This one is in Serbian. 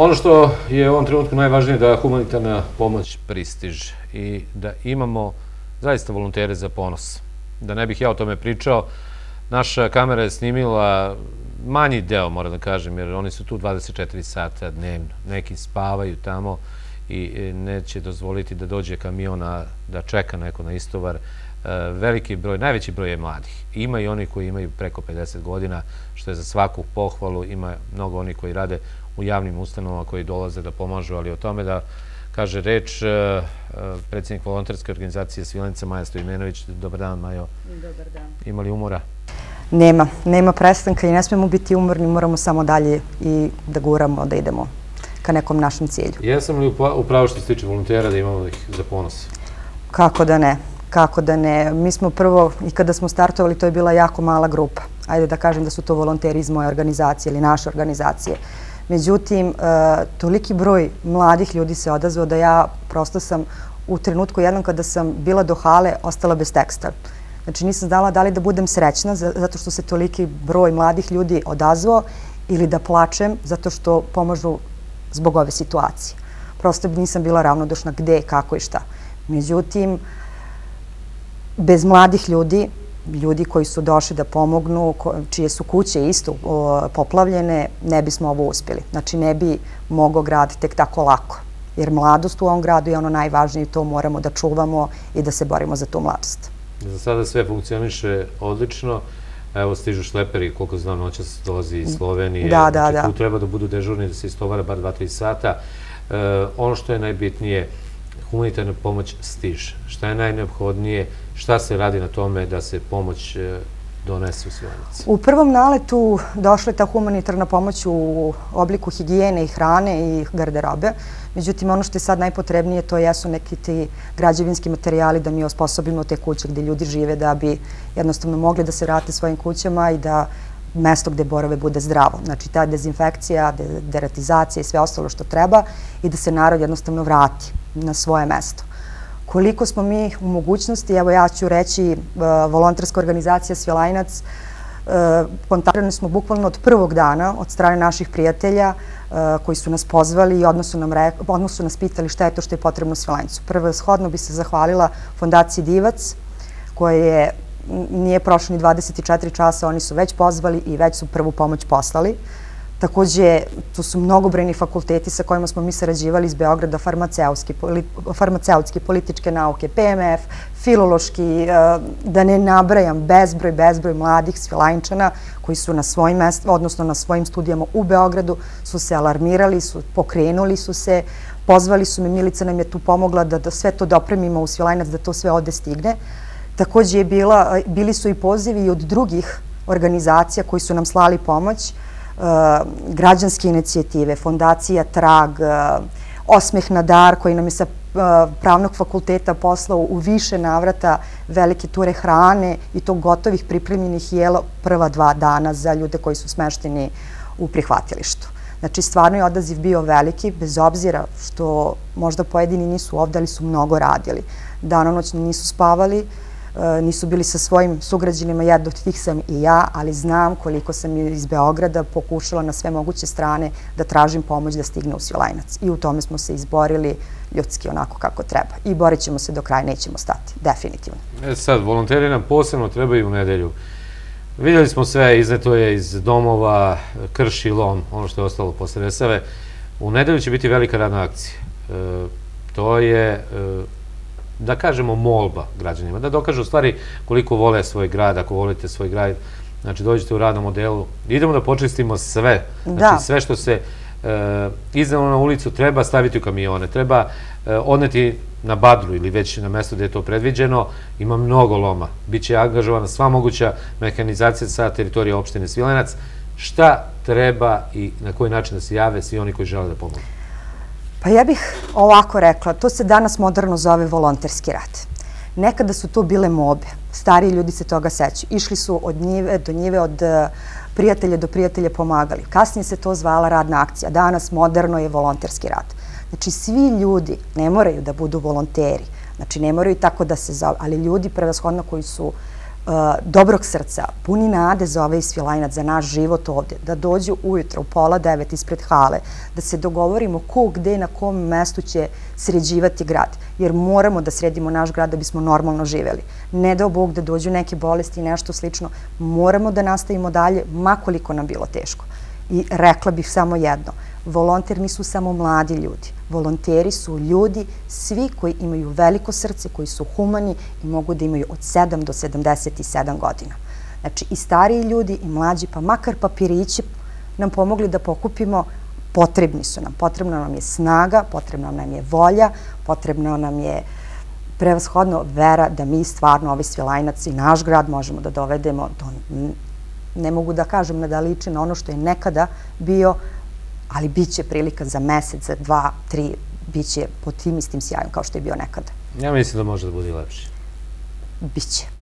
Ono što je u ovom trenutku najvažnije je da humanitarna pomoć pristiže i da imamo zaista volontere za ponos. Da ne bih ja o tome pričao, naša kamera je snimila manji deo, moram da kažem, jer oni su tu 24 sata dnevno. Neki spavaju tamo i neće dozvoliti da dođe kamion da čeka neko na istovar. Veliki broj, najveći broj je mladih. Ima i oni koji imaju preko 50 godina, što je za svaku pohvalu. Ima mnogo onih koji rade u javnim ustanovama koji dolaze da pomažu, ali o tome da kaže reč predsjednik volonterske organizacije Svilajnac Maja Stojmenović. Dobar dan, Majo. Dobar dan. Ima li umora? Nema prestanka i ne smemo biti umorni, moramo samo dalje i da guramo, da idemo ka nekom našem cilju. Jesam li upravo što se tiče volontera da imamo ih za ponos? Kako da ne? Kako da ne? Mi smo prvo, i kada smo startovali, to je bila jako mala grupa. Ajde da kažem da su to volonteri iz moje organizacije ili naše organizacije. Međutim, toliki broj mladih ljudi se odazvao da ja prosto sam u trenutku jednom kada sam bila do hale ostala bez teksta. Znači nisam znala da li da budem srećna zato što se toliki broj mladih ljudi odazvao ili da plačem zato što pomažu zbog ove situacije. Prosto nisam bila ravnodušna gde, kako i šta. Međutim, bez mladih ljudi, ljudi koji su došli da pomognu, čije su kuće isto poplavljene, ne bismo ovo uspjeli. Znači ne bi mogao grad tek tako lako. Jer mladost u ovom gradu je ono najvažnije i to moramo da čuvamo i da se borimo za tu mladost. Za sada sve funkcioniše odlično. Evo stižu šleperi, koliko znam, noćas dolazi iz Slovenije. Da. Tu treba da budu dežurni, da se istovara bar 2-3 sata. Ono što je najbitnije, humanitarna pomoć stiže. Šta je najneophodnije, šta se radi na tome da se pomoć donese u Svilajnac? U prvom naletu došla je ta humanitarna pomoć u obliku higijene i hrane i garderobe. Međutim, ono što je sad najpotrebnije, to jesu neki ti građevinski materijali da mi osposobimo te kuće gde ljudi žive da bi jednostavno mogli da se vrate svojim kućama i da mesto gde borave bude zdravo. Znači ta dezinfekcija, deratizacija i sve ostalo što treba i da se narod jednostavno vrati na svoje mesto. Koliko smo mi u mogućnosti, evo ja ću reći, volonterska organizacija Svilajnac, kontaktirani smo bukvalno od prvog dana od strane naših prijatelja koji su nas pozvali i odmah su nas pitali šta je to što je potrebno Svilajncu. Prevashodno bi se zahvalila fondaciji Divac, koja nije prošlo ni 24 časa, oni su već pozvali i već su prvu pomoć poslali. Takođe, tu su mnogobrojni fakulteti sa kojima smo mi sarađivali iz Beograda, farmaceutske, političke nauke, PMF, filološki, da ne nabrajam, bezbroj mladih Svilajnčana koji su na svojim mestima, odnosno na svojim studijama u Beogradu, su se alarmirali, pokrenuli su se, pozvali su me, Milica nam je tu pomogla da sve to dopremimo u Svilajnac, da to sve ovde stigne. Takođe, bili su i pozivi od drugih organizacija koji su nam slali pomoć, građanske inicijative, fondacija Trag, Osmeh na dar koji nam je sa pravnog fakulteta poslao u više navrata velike ture hrane i to gotovih pripremljenih jela prva 2 dana za ljude koji su smešteni u prihvatilištu. Znači stvarno je odaziv bio veliki, bez obzira što možda pojedini nisu ovde, ali su mnogo radili. Danonoćno nisu spavali, nisu bili sa svojim sugrađanima, jedna od tih sam i ja, ali znam koliko sam iz Beograda pokušala na sve moguće strane da tražim pomoć da stigne u Svilajnac. I u tome smo se izborili ljudski onako kako treba. I borit ćemo se do kraja, nećemo stati, definitivno. Sad, volonteri nam posebno trebaju u nedelju. Vidjeli smo sve, izneto je iz domova, krš i lom, ono što je ostalo posle Resave. U nedelju će biti velika radna akcija. To je, da kažemo, molba građanima, da dokažu u stvari koliko vole svoj grad, ako volite svoj grad, znači dođete u radnom modelu, idemo da počistimo sve, znači sve što se iznelo na ulicu treba staviti u kamione, treba odneti na Badru ili već na mesto gde je to predviđeno, ima mnogo loma, bit će angažovana sva moguća mehanizacija sa teritorije opštine Svilajnac. Šta treba i na koji način da se jave svi oni koji žele da pomogu? Pa ja bih ovako rekla, to se danas moderno zove volonterski rad. Nekada su to bile mobe, stariji ljudi se toga sećaju. Išli su od njive do njive, od prijatelja do prijatelja pomagali. Kasnije se to zvala radna akcija, danas moderno je volonterski rad. Znači svi ljudi ne moraju da budu volonteri, znači ne moraju tako da se zove, ali ljudi prevashodno koji su dobrog srca, puni nade za ovaj Svilajnac, za naš život ovdje, da dođu ujutro u 8:30 ispred hale, da se dogovorimo ko gde na kom mestu će sređivati grad, jer moramo da sredimo naš grad da bismo normalno živeli. Ne dao Bog da dođu neke bolesti i nešto slično, moramo da nastavimo dalje, makoliko nam bilo teško. I rekla bih samo jedno, volonter nisu samo mladi ljudi. Volonteri su ljudi, svi koji imaju veliko srce, koji su humani i mogu da imaju od 7 do 77 godina. Znači i stariji ljudi i mlađi, pa makar papirići nam pomogli da pokupimo, potrebni su nam. Potrebna nam je snaga, potrebna nam je volja, potrebna nam je prevashodno vera da mi stvarno ovaj Svilajnac i naš grad možemo da dovedemo do, ne mogu da kažem da liči na ono što je nekada bio, ali bit će prilika za mesec, za 2, 3, bit će pod tim istim sjajom kao što je bio nekada. Ja mislim da može da bude lepše. Biće.